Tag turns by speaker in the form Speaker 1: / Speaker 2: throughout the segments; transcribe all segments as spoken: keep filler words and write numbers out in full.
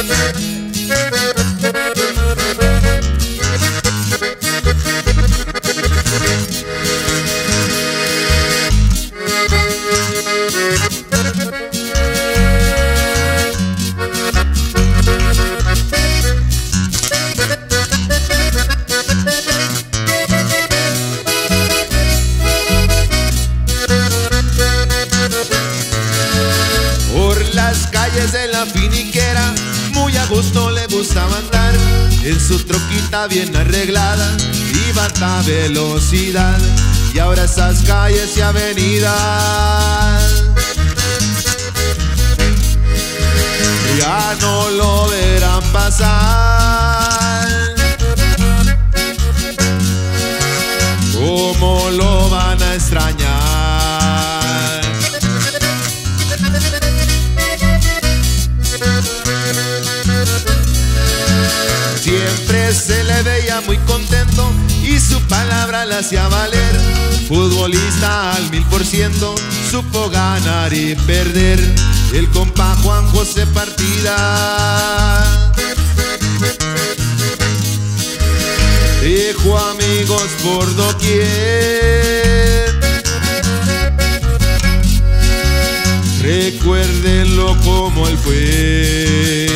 Speaker 1: De la finiquera, muy a gusto le gustaba andar en su troquita bien arreglada, iba a alta velocidad. Y ahora esas calles y avenidas ya no lo verán pasar. ¿Cómo lo van a extrañar? Siempre se le veía muy contento y su palabra la hacía valer. Futbolista al mil por ciento, supo ganar y perder. El compa Juan José Partida dejó amigos por doquier. Recuérdenlo como él fue.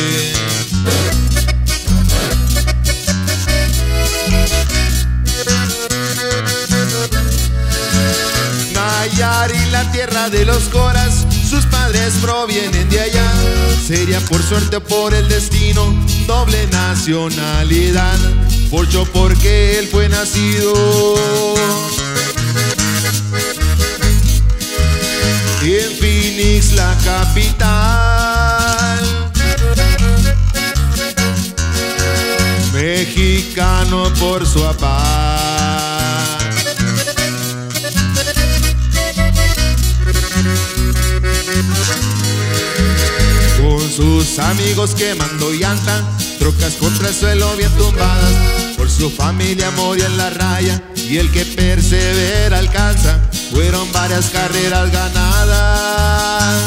Speaker 1: Nayarit, la tierra de los coras, sus padres provienen de allá. Sería por suerte o por el destino, doble nacionalidad. Porcho porque él fue nacido en Phoenix, la capital. Mexicano por su papá. Con sus amigos quemando llanta, trocas contra el suelo bien tumbadas. Por su familia murió en la raya y el que persevera alcanza. Fueron varias carreras ganadas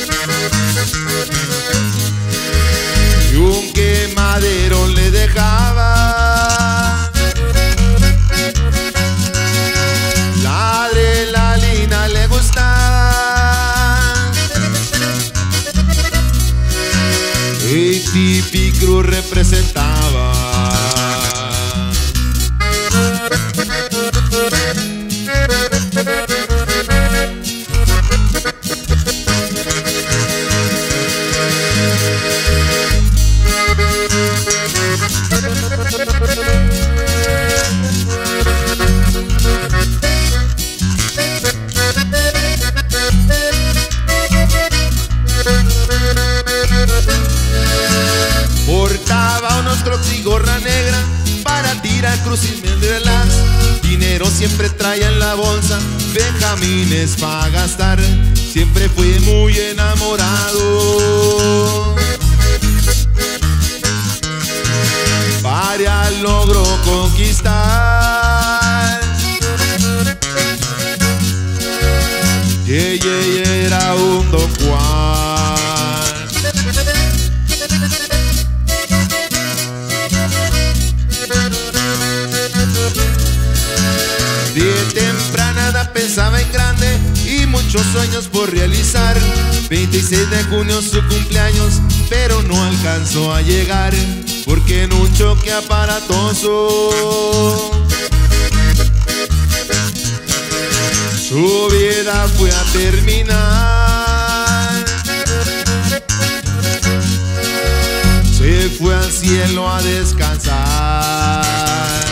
Speaker 1: y un quemadero le dejaba. La adrenalina le gustaba. A T P Cruz representaba. Portaba unos crocs y gorra negra para tirar cruz y mil de relax. Dinero siempre traía en la bolsa, benjamines para gastar. Siempre fui muy enamorado. Varias logró conquistar. Yeah, yeah, yeah, era un Don Juan. De temprana edad pensaba en grande y muchos sueños por realizar. veintiséis de junio su cumpleaños, pero no alcanzó a llegar porque en un choque aparatoso su vida fue a terminar. Se fue al cielo a descansar.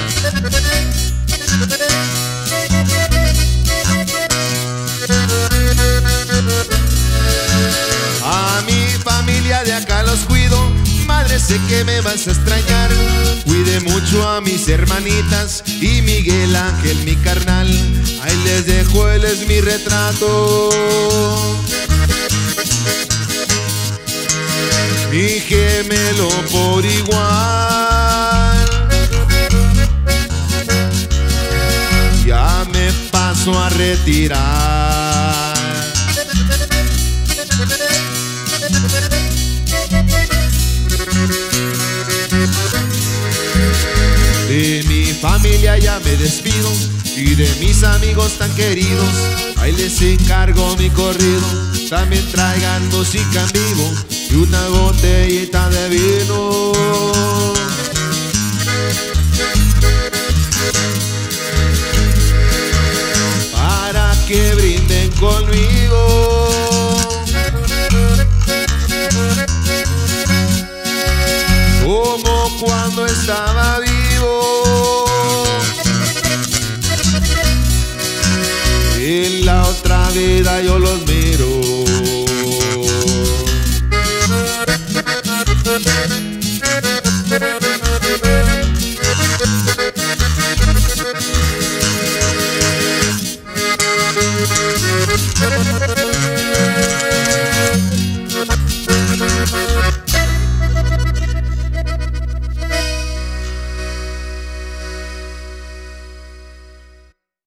Speaker 1: A mi familia de acá los cuido, madre sé que me vas a extrañar. Cuide mucho a mis hermanitas y Miguel Ángel mi carnal. Ahí les dejo, él es mi retrato. Mi gemelo por igual. Ya me paso a retirar. ya me despido, y de mis amigos tan queridos, ahí les encargo mi corrido. También traigan música en vivo y una botellita de vino. Para que brinden conmigo. Como cuando estaba vivo. En la otra vida yo los miro.